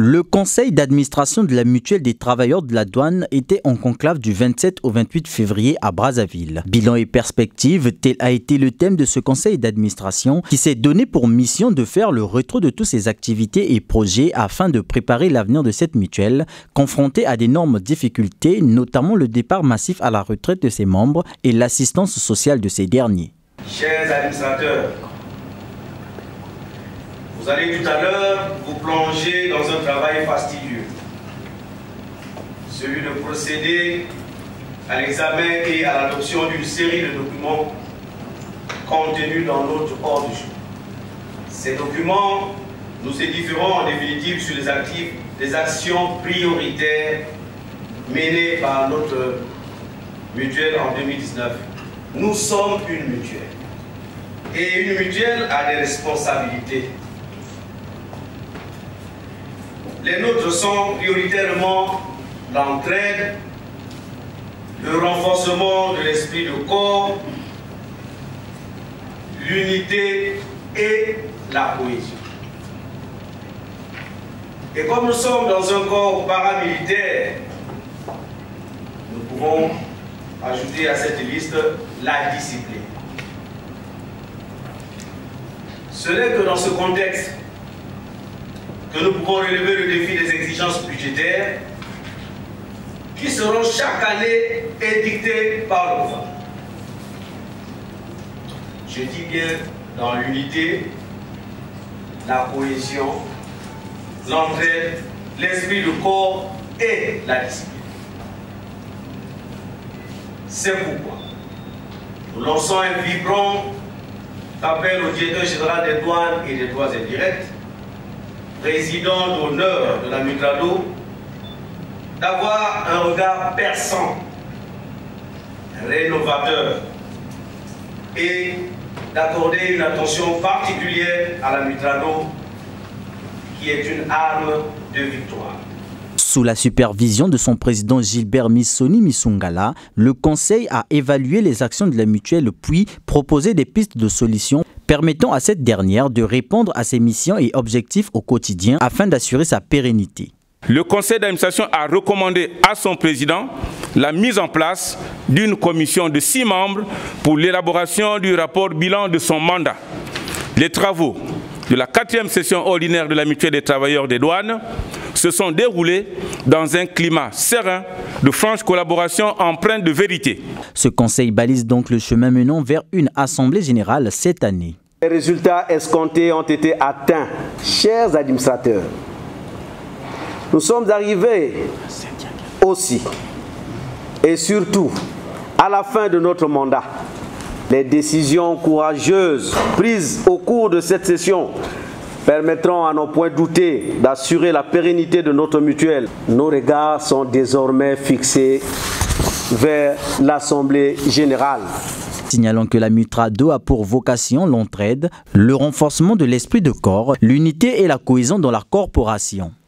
Le conseil d'administration de la mutuelle des travailleurs de la douane était en conclave du 27 au 28 février à Brazzaville. Bilan et perspective, tel a été le thème de ce conseil d'administration qui s'est donné pour mission de faire le retour de toutes ses activités et projets afin de préparer l'avenir de cette mutuelle, confrontée à d'énormes difficultés, notamment le départ massif à la retraite de ses membres et l'assistance sociale de ces derniers. Chers administrateurs, vous allez tout à l'heure vous plonger dans un travail fastidieux, celui de procéder à l'examen et à l'adoption d'une série de documents contenus dans notre ordre du jour. Ces documents nous édifieront en définitive sur les actions prioritaires menées par notre mutuelle en 2019. Nous sommes une mutuelle. Et une mutuelle a des responsabilités. Les nôtres sont prioritairement l'entraide, le renforcement de l'esprit de corps, l'unité et la cohésion. Et comme nous sommes dans un corps paramilitaire, nous pouvons ajouter à cette liste la discipline. Ce n'est que dans ce contexte que nous pouvons relever le défi des exigences budgétaires qui seront chaque année édictées par le gouvernement. Je dis bien dans l'unité, la cohésion, l'entraide, l'esprit de corps et la discipline. C'est pourquoi nous lançons un vibrant appel au directeur général des douanes et des droits indirects, président d'honneur de la Mutrado, d'avoir un regard perçant, rénovateur et d'accorder une attention particulière à la Mutrado qui est une arme de victoire. Sous la supervision de son président Gilbert Missoni Misungala, le conseil a évalué les actions de la mutuelle puis proposé des pistes de solutions permettant à cette dernière de répondre à ses missions et objectifs au quotidien afin d'assurer sa pérennité. Le conseil d'administration a recommandé à son président la mise en place d'une commission de 6 membres pour l'élaboration du rapport bilan de son mandat. Les travaux de la 4e session ordinaire de la mutuelle des travailleurs des douanes se sont déroulés dans un climat serein de franche collaboration empreinte de vérité. Ce conseil balise donc le chemin menant vers une assemblée générale cette année. Les résultats escomptés ont été atteints, chers administrateurs. Nous sommes arrivés aussi et surtout à la fin de notre mandat. Les décisions courageuses prises au cours de cette session permettront à nos points doutés d'assurer la pérennité de notre mutuelle. Nos regards sont désormais fixés vers l'Assemblée générale. Signalons que la Mutrado a pour vocation l'entraide, le renforcement de l'esprit de corps, l'unité et la cohésion dans la corporation.